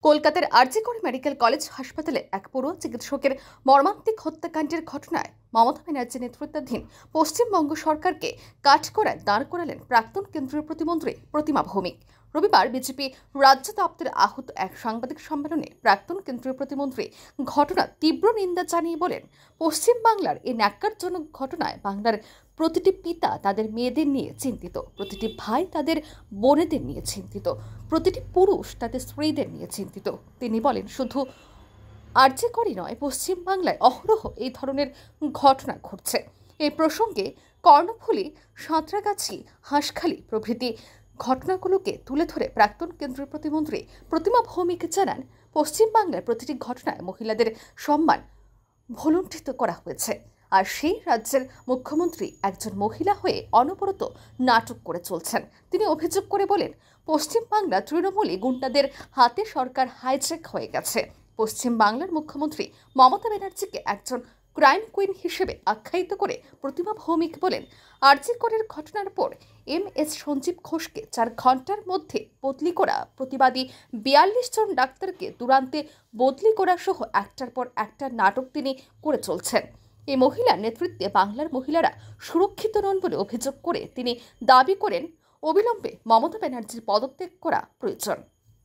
কলকাতার আরজি কর medical college হাসপাতালে এক পুরো চিকিৎসকের মর্মান্তিক হত্যাকাণ্ডের ঘটনায় মমতা ব্যানার্জি নেতৃত্বাধীন পশ্চিমবঙ্গ সরকারকে কাঠগড়ায় দাঁড় করালেন প্রাক্তন কেন্দ্রীয় প্রতিমন্ত্রী প্রতিমা ভৌমিক। রবিবার বিজেপি রাজ্য দপ্তরে আহত এক সাংবাদিক সম্মেলনে প্রাক্তন কেন্দ্রীয় প্রতিমন্ত্রী ঘটনার তীব্র নিন্দা জানিয়ে বলেন, পশ্চিমবাংলার এই ন্যাক্কারজনক ঘটনায় বাংলার প্রতিটি পিতা তাদের মেয়েদের নিয়ে চিন্তিত, প্রতিটি ভাই তাদের বোনেদের নিয়ে চিন্তিত, প্রতিটি পুরুষ তাদের স্ত্রীদের নিয়ে চিন্তিত। তিনি বলেন, শুধু আরজি করেই নয়, পশ্চিমবাংলায় অহরহ এই ধরনের ঘটনা ঘটছে। এই প্রসঙ্গে কর্ণফুলী, সাঁতরাগাছি, হাঁসখালি প্রভৃতি ঘটনাগুলোকে তুলে ধরে প্রাক্তন কেন্দ্রীয় প্রতিমন্ত্রী প্রতিমা ভৌমিক জানান, পশ্চিমবাংলার প্রতিটি ঘটনায় মহিলাদের সম্মান ভুলুণ্ঠিত করা হয়েছে, আর সেই রাজ্যের মুখ্যমন্ত্রী একজন মহিলা হয়ে অনবরত নাটক করে চলছেন। তিনি অভিযোগ করে বলেন, পশ্চিমবাংলা তৃণমূলী গুন্ডাদের হাতে সরকার হাইজ্যাক হয়ে গেছে। পশ্চিমবাংলার মুখ্যমন্ত্রী মমতা ব্যানার্জিকে একজন ক্রাইম কুইন হিসেবে আখ্যায়িত করে প্রতিমা ভৌমিক বলেন, আরজি করের ঘটনার পর MS সঞ্জীব ঘোষকে 4 ঘন্টার মধ্যে বদলি করা, প্রতিবাদী 42 জন ডাক্তারকে দুরান্তে বদলি করা সহ একটার পর একটা নাটক তিনি করে চলছেন। এই মহিলার নেতৃত্বে বাংলার মহিলারা সুরক্ষিত নন বলে অভিযোগ করে তিনি দাবি করেন, অবিলম্বে মমতা ব্যানার্জির পদত্যাগ করা প্রয়োজন।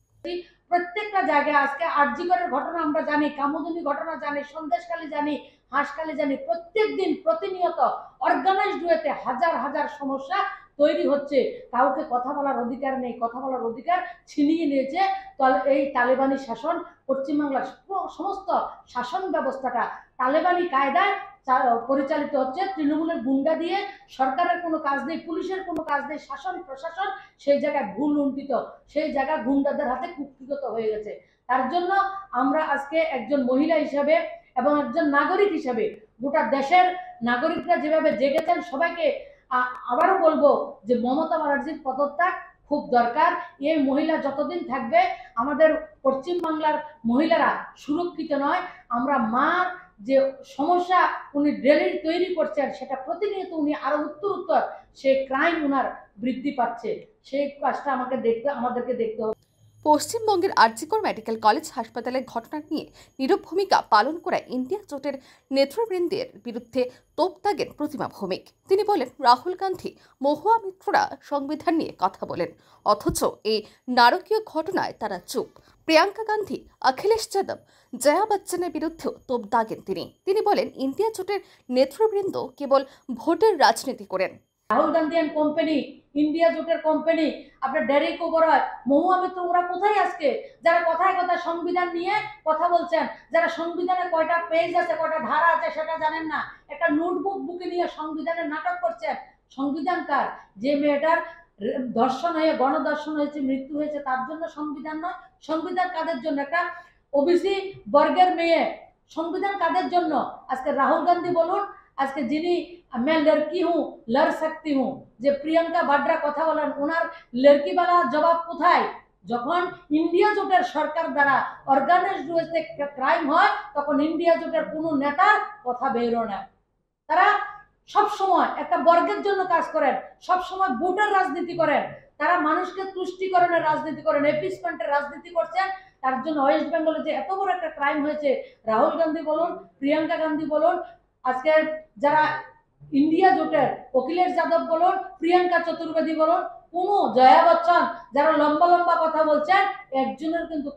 প্রত্যেকটা জায়গায় আজকে আরজি করের ঘটনা আমরা জানি, কামদুনি ঘটনা জানি, সন্দেশখালী জানি, হাঁসখালী জানি, প্রত্যেক দিন প্রতিনিয়ত অর্গানাইজড ওয়েতে হাজার হাজার সমস্যা তৈরি হচ্ছে। কাউকে কথা বলার অধিকার নেই, কথা বলার অধিকার ছিনিয়ে নিয়েছে এই তালেবানি শাসন। পশ্চিমবাংলার সমস্ত শাসন ব্যবস্থাটা তালেবানি কায়দায় পরিচালিত হচ্ছে। তৃণমূলের গুন্ডা দিয়ে সরকারের কোনো কাজ নেই, পুলিশের কোনো কাজ নেই, শাসন প্রশাসন সেই জায়গায় ভুল লুণ্ঠিত, সেই জায়গা গুন্ডাদের হাতে কুক্ষিগত হয়ে গেছে। তার জন্য আমরা আজকে একজন মহিলা হিসাবে এবং একজন নাগরিক হিসাবে গোটা দেশের নাগরিকরা যেভাবে জেগেছেন, সবাইকে আবারও বলবো যে মমতা ব্যানার্জির পদত্যাগ খুব দরকার। এই মহিলা যতদিন থাকবে আমাদের পশ্চিমবাংলার মহিলারা সুরক্ষিত নয়। আমরা মার যে সমস্যা উনি ডেলি তৈরি করছেন, সেটা প্রতিনিয়ত উনি আরো উত্তর সেই ক্রাইম উনার বৃদ্ধি পাচ্ছে। সেই কাজটা আমাদেরকে দেখতে হবে। পশ্চিমবঙ্গের আরজি কর মেডিকেল কলেজ হাসপাতালের ঘটনা নিয়ে নীরব ভূমিকা পালন করা ইন্ডিয়া জোটের নেতৃবৃন্দের বিরুদ্ধে তোপ দাগেন প্রতিমা ভৌমিক। তিনি বলেন, রাহুল গান্ধী, মহুয়া মিত্ররা সংবিধান নিয়ে কথা বলেন, অথচ এই নারকীয় ঘটনায় তারা চুপ। প্রিয়াঙ্কা গান্ধী, অখিলেশ যাদব, জয়া বচ্চনের বিরুদ্ধেও তোপ দাগেন তিনি বলেন, ইন্ডিয়া জোটের নেতৃবৃন্দ কেবল ভোটের রাজনীতি করেন। Rahul Gandhi and company, India জোটের কোম্পানি, আপনার ডেরেক ওবরয়, মহুয়া মিত্র, ওরা কোথায় আজকে? যারা কথায় কথায় সংবিধান নিয়ে কথা বলছেন, যারা সংবিধানের কয়টা পেজ আছে, কয়টা ধারা আছে সেটা জানেন না, একটা নোটবুক বুকে নিয়ে সংবিধানের নাটক করছেন। সংবিধানকার যে মেয়েটার ধর্ষণ হয়ে গণধর্ষণ হয়েছে, মৃত্যু হয়েছে, তার জন্য সংবিধান নয়। সংবিধান কাদের জন্য? একটা ওবিসি বর্গের মেয়ে। সংবিধান কাদের জন্য? আজকে রাহুল গান্ধী বলুন, আজকে যিনি मैं लड़की हूँ लड़ सकती हूँ, যে প্রিয়াঙ্কা বাড্রা কথা বলেন, ওনার লড়কিওয়ালা জবাব কোথায়? যখন ইন্ডিয়া জোটের সরকার দ্বারা অর্গানাইজড ওয়েতে ক্রাইম হয়, তখন ইন্ডিয়া জোটের কোনো নেতার কথা বেরো না। তারা সব সময় একটা বর্গের জন্য কাজ করেন, সব সময় ভোটের রাজনীতি করেন, তারা মানুষকে তুষ্টিকরণের রাজনীতি করেন, এপিসমেন্টের রাজনীতি করছেন। তার জন্য ওয়েস্ট বেঙ্গলে যে এত বড় একটা ক্রাইম হয়েছে, রাহুল গান্ধী বলুন, প্রিয়াঙ্কা গান্ধী বলুন, আজকে যারা ইন্ডিয়া জোটের অখিলেশ যাদব বলুন, প্রিয়াঙ্কা চতুর্বেদী বলুন, কোনো জয়া বচ্চন, যারা লম্বা লম্বা কথা বলছেন, একজনের কিন্তু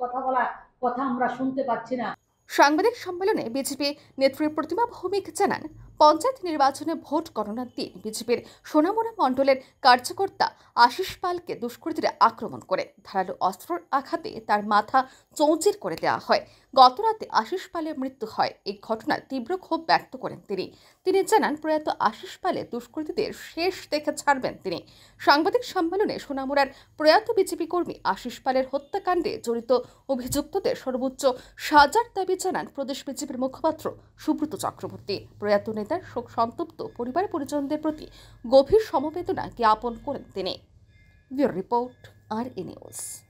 কথা আমরা শুনতে পাচ্ছি না। সাংবাদিক সম্মেলনে বিজেপি নেত্রী প্রতিমা ভৌমিক জানান, পঞ্চায়েত নির্বাচনে ভোট গণনার দিন বিজেপির সোনামুড়া মণ্ডলের কার্যকর্তা আশিস পালকে দুষ্কৃতীরা আক্রমণ করে ধারালো অস্ত্রের আঘাতে তার মাথা চৌচির করে দেওয়া হয়। গতরাতে আশিস পালের মৃত্যু হয়। এই ঘটনায় তীব্র ক্ষোভ ব্যক্ত করেন তিনি জানান, প্রয়াত আশিস পালের দুষ্কৃতীদের শেষ দেখে ছাড়বেন তিনি। সাংবাদিক সম্মেলনে সোনামুড়ার প্রয়াত বিজেপি কর্মী আশিস পালের হত্যাকাণ্ডে জড়িত অভিযুক্তদের সর্বোচ্চ সাজার দাবি জানান প্রদেশ বিজেপির মুখপাত্র সুব্রত চক্রবর্তী। প্রয়াত নেতার শোক সন্তপ্ত পরিবার পরিজনদের প্রতি গভীর সমবেদনা জ্ঞাপন করেন তিনি। Bureau report, RE news.